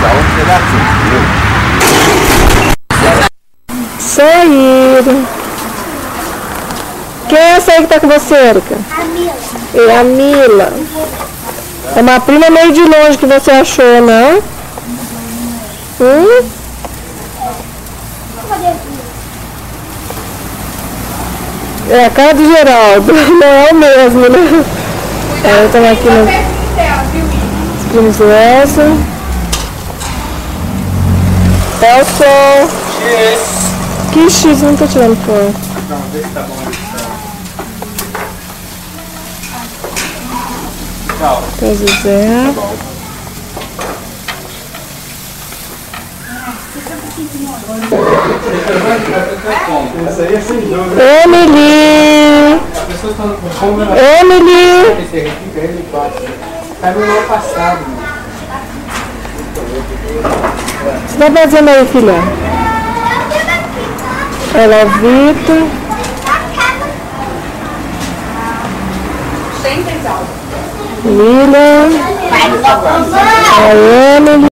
Saíram. Quem é essa aí que tá com você, Erika? A Mila. É a Mila. É uma prima meio de longe que você achou, não? É a cara do Geraldo. Não é o mesmo, né? É, eu tô aqui no Springsless. Elson. Que X, não tô tirando foto. Não, vê se tá bom ali. Tchau. Tá, José. Essa aí é sem dúvida. Emily! As pessoas estão com fome, Emily! esse aqui fica ele quatro. Tá no ano passado, né? O que você tá fazendo aí, filha? Ela é Vitor. Lilian. A Emily.